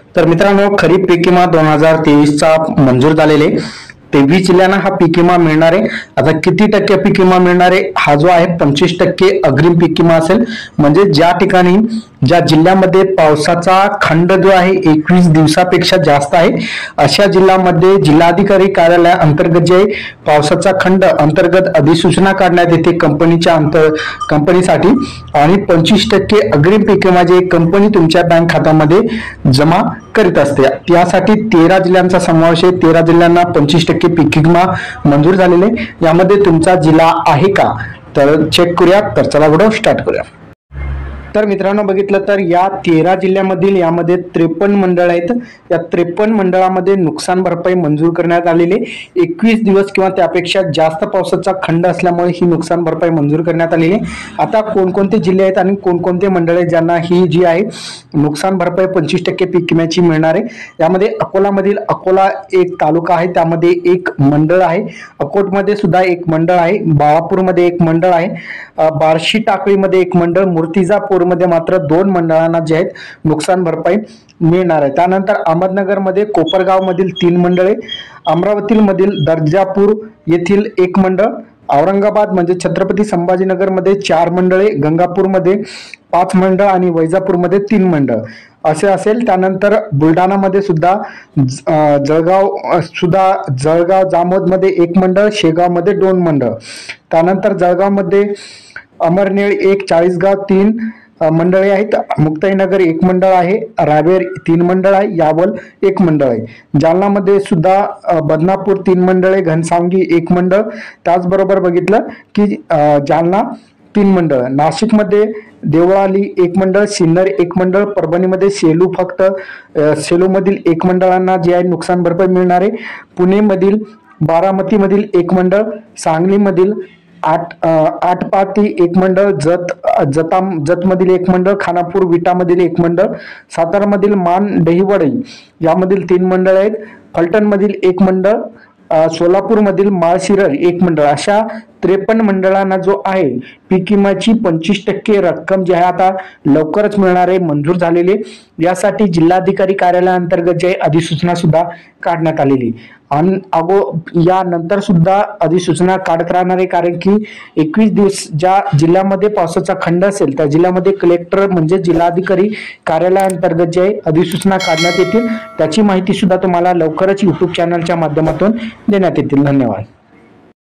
तर मित्रांनो, खरीप पीक विमा 2023चा मंजूर झालेले 23 जिल्ह्यांना हा पीक विमा मिळणार आहे। आता किती टक्के पीक विमा मिळणार आहे? हा जो आहे 25% अग्रिम पीक विमा असेल। म्हणजे ज्या ठिकाणी ज्या जिल्ह्यामध्ये पावसाचा खंड जो आहे 21 दिवसापेक्षा जास्त आहे, अशा जिल्ह्यामध्ये जिल्हाधिकारी कार्यालय अंतर्गत जे पावसाचा खंड अंतर्गत अधिसूचना काढण्यात येते कंपनीसाठी, आणि 25% अग्रिम पीक विमा जे कंपनी तुमच्या बँक खात्यामध्ये जमा करीत असते। त्यासाठी 13 जिल्ह्यांचा समावेश आहे। 13 जिल्ह्यांना 25% पीक विमा मंजूर झालेले। यामध्ये तुमचा जिल्हा आहे का तर चेक करूया। तर चला व्हिडिओ स्टार्ट करूया। तर मित्रांनो, बघितलं तर या 13 जिल्ह्यामधील यामध्ये 53 मंडळ आहेत। या 53 मंडळामध्ये नुकसान भरपाई मंजूर करण्यात आलेली 21 दिवस किंवा त्यापेक्षा जास्त पावसाचा खंड असल्यामुळे ही नुकसान भरपाई मंजूर करण्यात आलेली आहे। आता कोणकोणते जिल्हे आहेत आणि कोणकोणते मंडळ आहेत ज्यांना ही जी आहे नुकसान भरपाई 25% पीक विम्याची मिळणार आहे? यामध्ये अकोलामधील अकोला एक तालुका आहे, त्यामध्ये एक मंडळ आहे। अकोटमध्ये सुद्धा एक मंडळ आहे। बाळापूरमध्ये एक मंडळ आहे। बार्शी टाकळीमध्ये एक मंडळ। मूर्तिजापूर मध्ये मात्र 2 मंडळांना जे आहेत नुकसान भरपाई मिळणार आहे। त्यानंतर अहमदनगरमध्ये कोपरगाव मधील 3 मंडळे, अमरावती मधील दर्जापूर येथील एक मंडळ, औरंगाबाद म्हणजे छत्रपती संभाजीनगर मध्ये 4 मंडळे, गंगापूर मध्ये 5 मंडळ आणि वैजापूर मध्ये 3 मंडळ असे असेल। त्यानंतर बुलढाणा मध्ये सुद्धा जळगाव जामोद मध्ये 1 मंडळ, शेगाव मध्ये 2 मंडळ, त्यानंतर जळगाव मध्ये अमरनेळ 1, चाळीसगाव 3 मंडळे आहेत, मुक्ताईनगर 1 मंडळ आहे, रावेर 3 मंडळ आहे, यावल 1 मंडळ आहे। जालनामध्ये सुद्धा बदनापूर 3 मंडळे, घनसावंगी 1 मंडळ, त्याचबरोबर बघितलं की जालना 3 मंडळ, नाशिकमध्ये देवळाली 1 मंडळ, सिन्नर 1 मंडळ, परभणीमध्ये सेलू फक्त सेलूमधील 1 मंडळांना जे आहे नुकसान भरपाई मिळणार आहे। पुणेमधील बारामतीमधील 1 मंडळ, सांगलीमधील आटपाटी 1 मंडळ, जतमधील 1 मंडळ, खानापूर विटामधील 1 मंडळ, सातारामधील मान दहिवडई यामधील 3 मंडळ आहेत, फलटणमधील 1 मंडळ, सोलापूरमधील माळशिरस 1 मंडळ, अशा 53 मंडळांना जो आहे पीक विम्याची 25% रक्कम जी आहे आता लवकरच मिळणार आहे, मंजूर झालेली। यासाठी जिल्हाधिकारी कार्यालयाअंतर्गत जे अधिसूचना सुद्धा काढण्यात आलेली आणि यानंतर सुद्धा अधिसूचना काढत राहणार आहे, कारण की 21 दिवस ज्या जिल्ह्यामध्ये पावसाचा खंड असेल त्या जिल्ह्यामध्ये कलेक्टर म्हणजे जिल्हाधिकारी कार्यालयाअंतर्गत जे अधिसूचना काढण्यात येतील, त्याची माहिती सुद्धा तुम्हाला लवकरच YouTube चॅनलच्या माध्यमातून देण्यात येतील। धन्यवाद।